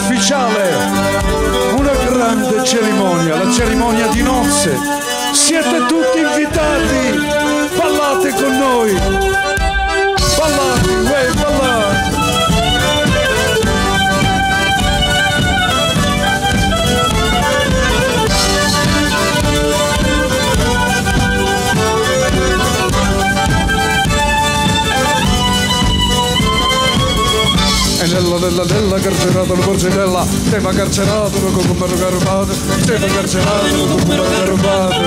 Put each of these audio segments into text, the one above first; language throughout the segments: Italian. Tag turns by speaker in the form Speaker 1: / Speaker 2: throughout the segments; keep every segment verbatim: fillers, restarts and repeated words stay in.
Speaker 1: ufficiale, una grande cerimonia, la cerimonia di nozze. Siete tutti invitati, ballate con noi, ballate, uè, ballate. E nella nella nella carcerata la porcellella, tema carcerato, non come un rubato, tema carcerato, non come un rubato.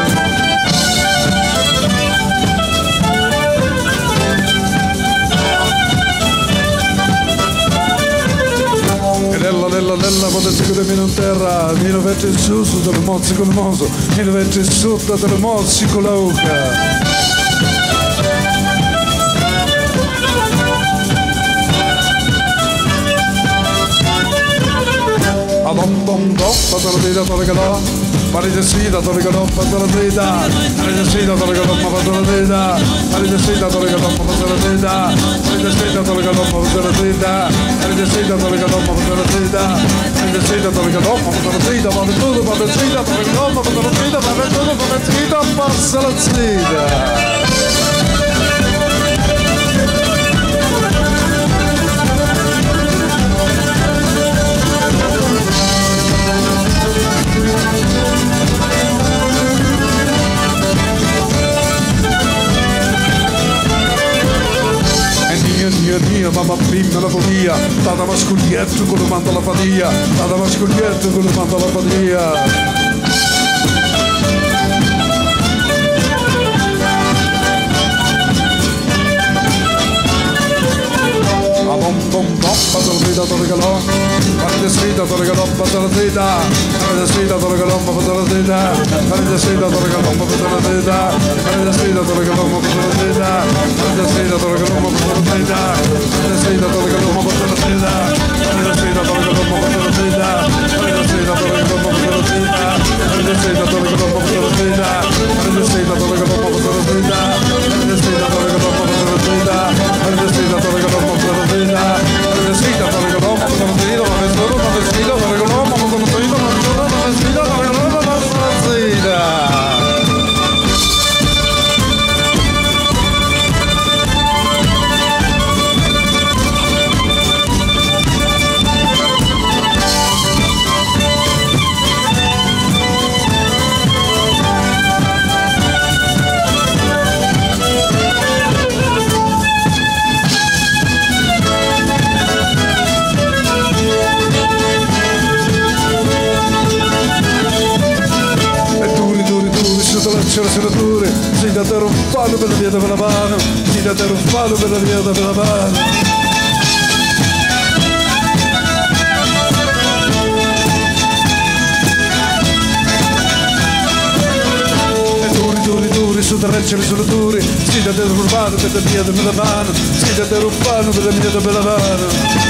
Speaker 1: E nella nella nella potete chiudermi in terra, mi lo vette in su, su delle mozzi con il moso, mi lo vette in su delle mozzi con la uca. Dom dom dom, fatto la vita, fatto la galò, pari di sfida, fatto la galò, fatto la vita, pari di sfida, fatto la galò, fatto la vita, pari di sfida, fatto la galò, fatto la vita, pari di sfida, fatto la galò, fatto la vita, pari di sfida, fatto la galò, fatto la vita, pari di sfida, fatto la galò, fatto la vita, va tutto, va tutto, va tutto, va tutto, va tutto, va tutto, va tutto, passa la sfida. Dio Dio, mamma bimba la follia, tata mascoglietto con lo manda la fatia, tata mascoglietto con lo manda la fatia. Bom bom bom, passa la vita, torna galò, pari di sfida, torna galò, passa la vita, pari di sfida, torna galò, passa la vita, pari di sfida, torna galò, passa la vita, pari di sfida, torna galò, passa la vita, pari di sfida, torna galò, passa la vita, pari di sfida, torna galò, passa la vita, pari di sfida, torna galò, passa la vita, pari di sfida, torna galò, passa la vita, pari di sfida, torna galò, passa la vita, pari di sfida, torna galò, passa la vita, pari di sfida, torna galò, passa la vita, pari di sfida, torna galò, passa la vita. La sfida per il Roma, per il Tiro, per il Toro, per il sfida per il Roma, per il Tiro, per il Toro, per il sfida per il Roma, per il sfida. Dure, si da dare un palo per la via della mano, si da dare un palo per la via della mano. E duri, duri, duri, su terracce sono duri, si da dare un palo per la via della mano, si da dare un palo per la via della mano.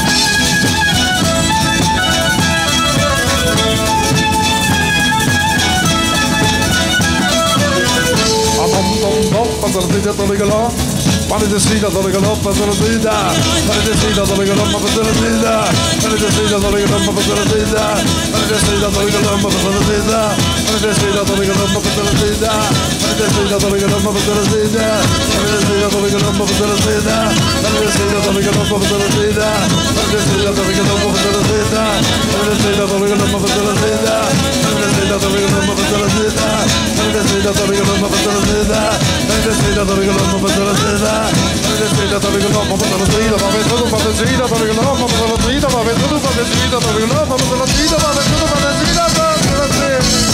Speaker 1: Passa la vita, torna galò, pari di sfida, torna galò, passa la vita, pari di sfida, torna galò, passa la vita, pari di sfida, torna galò, passa la vita, pari di sfida, torna galò, passa la vita, pari di sfida, torna galò, passa la vita, pari di sfida, torna galò, passa la vita, pari di sfida, torna galò, passa la vita, pari di sfida, torna galò, passa la vita, pari di sfida, torna galò, passa la vita, pari di sfida, torna galò, passa la vita, pari di sfida, torna galò, passa la vita, pari di sfida, torna galò, passa la vita, pari di sfida, torna galò, passa la vita, pari di sfida, torna galò, passa la vita, va bene tutto, va bene sfida, torna galò, passa la vita, va bene tutto, va bene sfida, torna galò, passa la vita, va bene tutto, va bene sfida, passa la vita.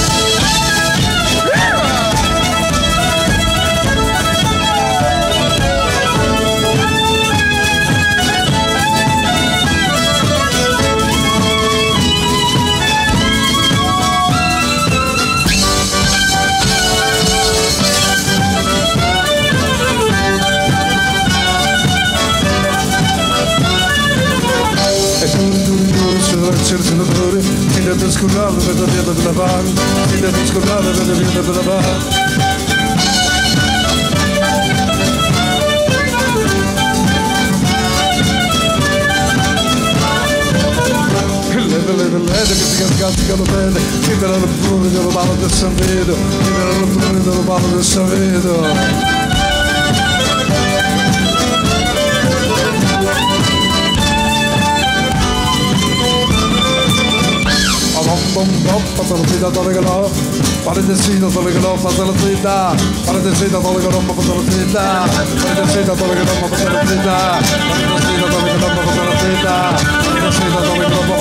Speaker 1: Cercatore, mi deve scurare per la via della mano, mi deve scurare per la via della mano. bene, che ti cascano bene, che per la bruna dello ballo del San Vedo, che per la bruna dello ballo del San Vedo. Bom bom, passa la sida dalla galò, fare del sida dalla galò, passa la sida, fare del sida dalla galò, passa la sida, fare del sida dalla galò, passa la sida, fare del sida dalla galò, passa la sida, fare del sida dalla galò,